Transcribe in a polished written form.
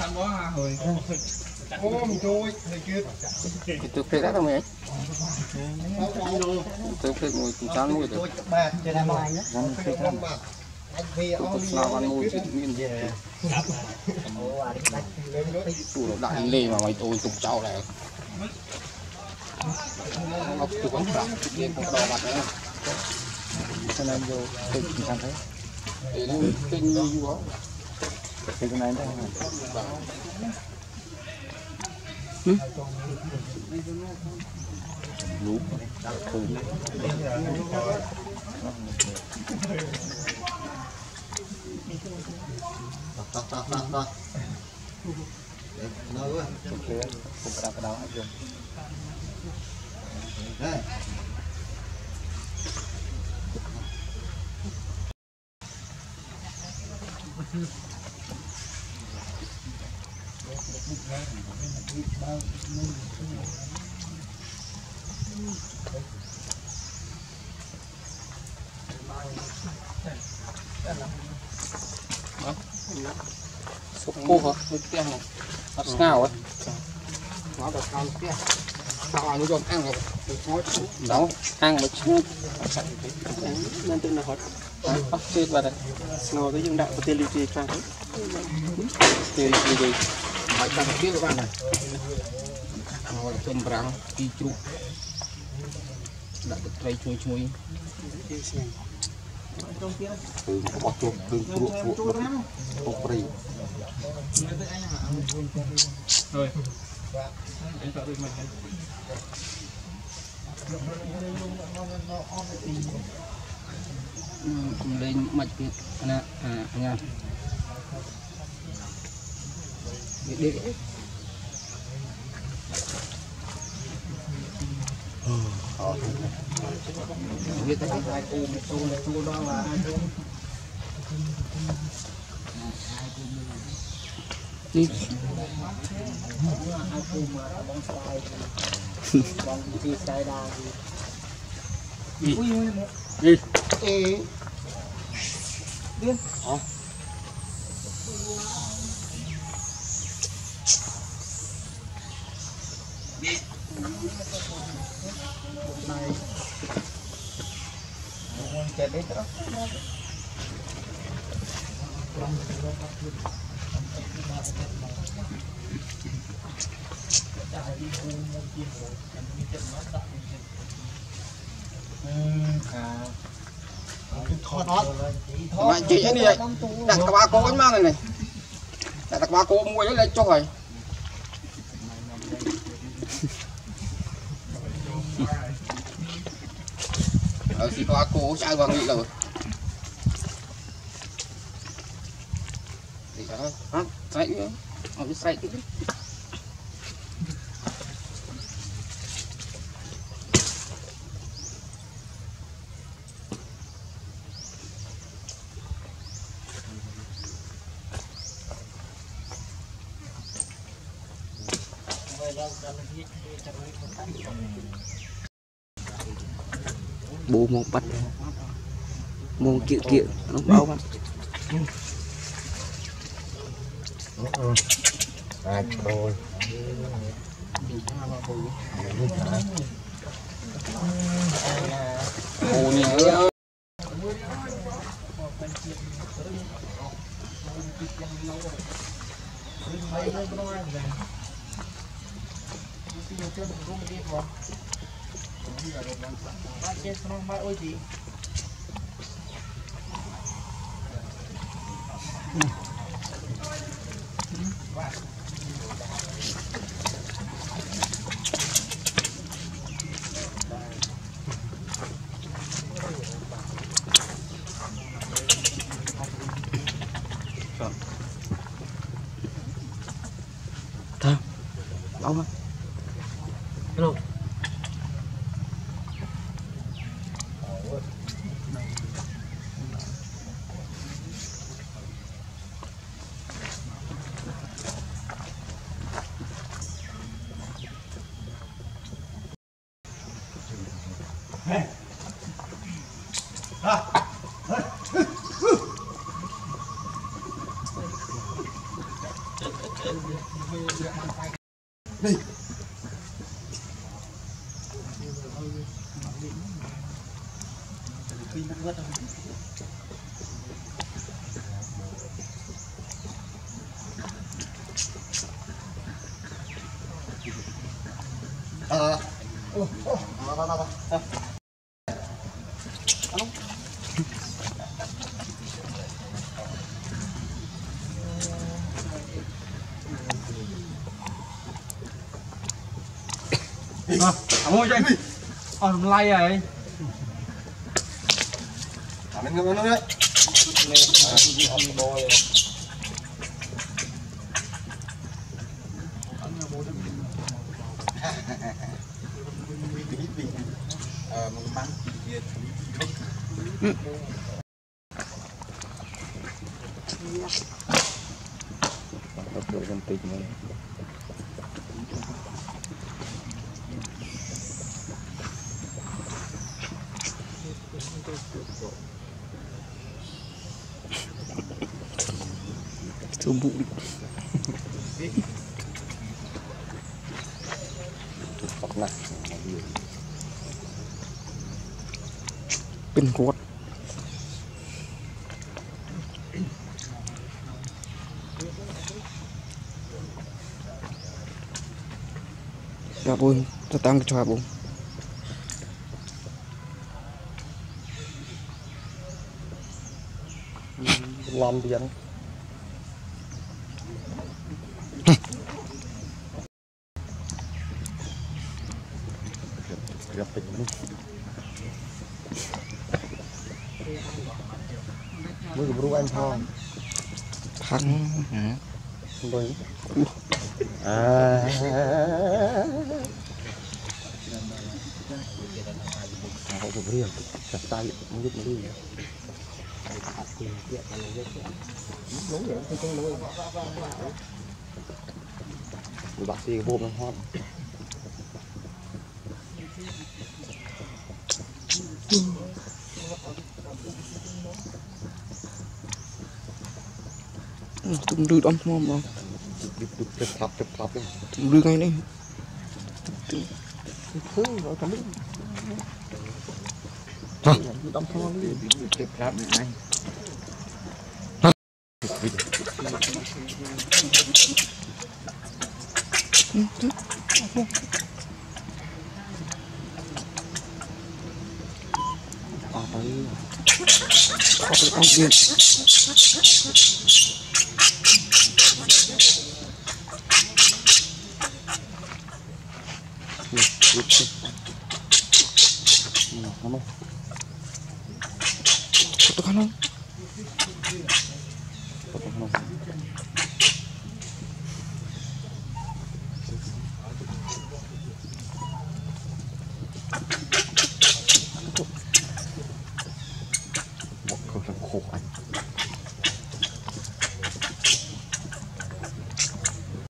thằng đó hồi ôm trôi thầy kia tôi phê đó mày tôi phê ngồi cùng cháu nuôi được trên này mày nhé tôi sao ăn nuôi miên về tủ nó đại lê mà mày tôi cùng cháu này nó tủ bánh bạc trên con đò mặt này cho nên vô tôi chỉ cảm thấy để nó kinh như đó thì cái này đây lú thử rồi nơi quá cũng ra cái đó dùng đây súp cua hả? Cái tiếng này nó ngào ấy nó được ăn cái sao ăn nó ăn rồi đó ăn mà chết nên tên là hot bắt chết vào đây ngồi tới dương đạo của tiên lưu trì trang đấy thì phải tăng biết các bạn này ngồi tôm rang kỳ trụ đã được tray chui bọc chuột đừng chuột bọc bì rồi lên mạch cái nè nha đi biết cái hai cô đó là đi đi điên này chạy đấy đó mà chị anh đi đây đặt cả ba cô anh mang này đặt cả ba cô mua lấy cho rồi thì ba cô chạy vào nghỉ rồi thì đó hả chạy nữa họ cứ chạy cái bố một bắt một kiện nó bao bắt rồi ồ nhớ thơm bóng á hello Ôi chạy lay này mình ngâm nó đấy Tumbuh pernah pin kuat ya bun tetang kecoa bun lon biển gặp tình mới được ru anh thôi thắng hả rồi họ chụp riêng chặt tay không giúp nó đi bác sĩ vô nó hot tung đưa đón mom không chụp thập tung đưa ngay đây thứ rồi cảm ơn đâm thon đi chụp thập này ông điện Foto kan